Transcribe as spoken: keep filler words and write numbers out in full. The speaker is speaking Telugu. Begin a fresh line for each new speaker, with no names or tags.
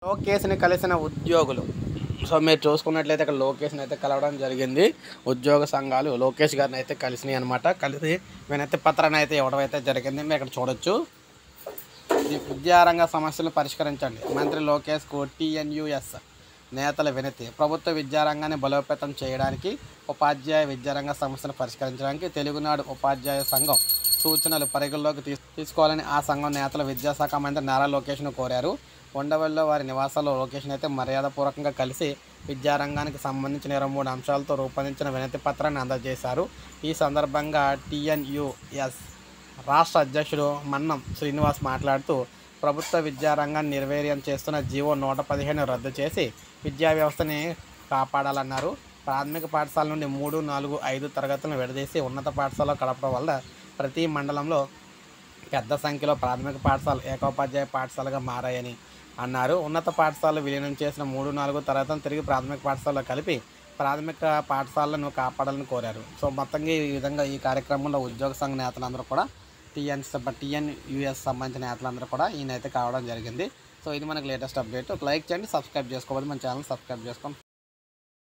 లోకేష్ని కలిసిన ఉద్యోగులు. సో మీరు చూసుకున్నట్లయితే ఇక్కడ లోకేష్ని అయితే కలవడం జరిగింది. ఉద్యోగ సంఘాలు లోకేష్ గారిని అయితే కలిసినాయి అనమాట. కలిసి వినతి పత్రాన్ని అయితే ఇవ్వడం అయితే జరిగింది. మీరు ఇక్కడ చూడొచ్చు. ఈ విద్యారంగ సమస్యలు పరిష్కరించండి. మంత్రి లోకేష్కు టీఎన్యూఎస్ నేతల వినతి. ప్రభుత్వ విద్యారంగాన్ని బలోపేతం చేయడానికి, ఉపాధ్యాయ విద్యారంగ సమస్యను పరిష్కరించడానికి తెలుగునాడు ఉపాధ్యాయ సంఘం సూచనలు పరిగణలోకి తీసుకోవాలని ఆ సంఘం నేతలు విద్యాశాఖ మంత్రి నారా లోకేష్ను కోరారు. ఉండవల్లిలో వారి నివాసాల్లో లోకేష్ని అయితే మర్యాదపూర్వకంగా కలిసి విద్యారంగానికి సంబంధించిన ఇరవై మూడు అంశాలతో రూపొందించిన వినతి పత్రాన్ని అందజేశారు. ఈ సందర్భంగా టీఎన్యూఎస్ రాష్ట్ర అధ్యక్షుడు మన్నం శ్రీనివాస్ మాట్లాడుతూ, ప్రభుత్వ విద్యారంగాన్ని నిర్వీర్యం చేస్తున్న జీవో నూట పదిహేను రద్దు చేసి విద్యా వ్యవస్థని కాపాడాలన్నారు. ప్రాథమిక పాఠశాల నుండి మూడు నాలుగు ఐదు తరగతులను విడదీసి ఉన్నత పాఠశాలలో కలపడం వల్ల ప్రతి మండలంలో పెద్ద సంఖ్యలో ప్రాథమిక పాఠశాల ఏకోపాధ్యాయ పాఠశాలగా మారాయని అన్నారు. ఉన్నత పాఠశాలలో విలీనం చేసిన మూడు నాలుగు తరగతులను తిరిగి ప్రాథమిక పాఠశాలలో కలిపి ప్రాథమిక పాఠశాలను కాపాడాలని కోరారు. సో మొత్తంగా ఈ విధంగా ఈ కార్యక్రమంలో ఉద్యోగ సంఘ నేతలందరూ కూడా టీఎన్ టీఎన్యూఎస్ సంబంధించిన నేతలందరూ కూడా ఈయనైతే కావడం జరిగింది. సో ఇది మనకి లేటెస్ట్ అప్డేట్. ఒక లైక్ చేయండి, సబ్స్క్రైబ్ చేసుకోవాలి, మన ఛానల్ సబ్స్క్రైబ్ చేసుకోండి.